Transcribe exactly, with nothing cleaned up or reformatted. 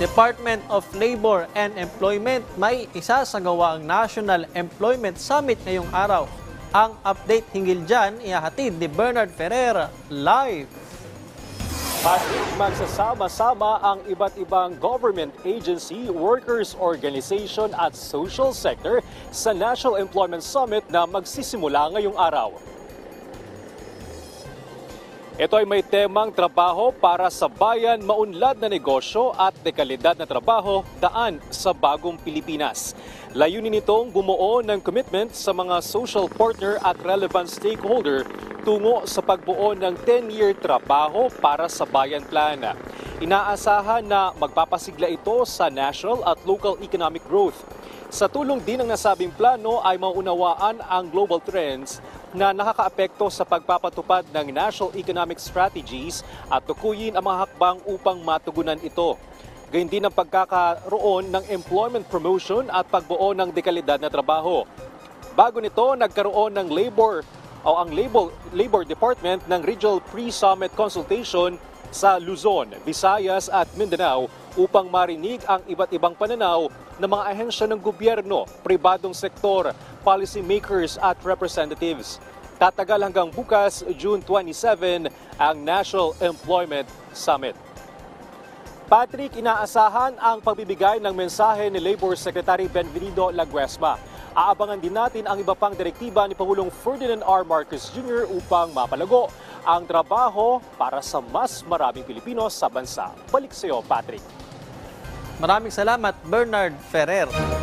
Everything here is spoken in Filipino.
Department of Labor and Employment may isasagawa ang National Employment Summit ngayong araw. Ang update hinggil dyan, ihahatid ni Bernard Ferrer live. Patrick, magsasama-sama ang iba't ibang government agency, workers organization at social sector sa National Employment Summit na magsisimula ngayong araw. Ito ay may temang trabaho para sa bayan, maunlad na negosyo at dekalidad na trabaho daan sa bagong Pilipinas. Layunin nitong bumuo ng commitment sa mga social partner at relevant stakeholder tungo sa pagbuo ng ten-year trabaho para sa bayan plan. Inaasahan na magpapasigla ito sa national at local economic growth. Sa tulong din ng nasabing plano ay maunawaan ang global trends na nakakaapekto sa pagpapatupad ng national economic strategies at tukuyin ang mga hakbang upang matugunan ito. Gayun din ang pagkakaroon ng employment promotion at pagbuo ng dekalidad na trabaho. Bago nito, nagkaroon ng labor o ang labor, labor Department ng Regional Pre-Summit Consultation sa Luzon, Visayas at Mindanao upang marinig ang iba't ibang pananaw ng mga ahensya ng gobyerno, pribadong sektor, policy makers at representatives. Tatagal hanggang bukas, June twenty-seven, ang National Employment Summit. Patrick, inaasahan ang pagbibigay ng mensahe ni Labor Secretary Benvenido Laguesma. Aabangan din natin ang iba pang direktiba ni Pangulong Ferdinand R. Marcos Junior upang mapalago ang trabaho para sa mas maraming Pilipino sa bansa. Balik sa iyo, Patrick. Maraming salamat, Bernard Ferrer.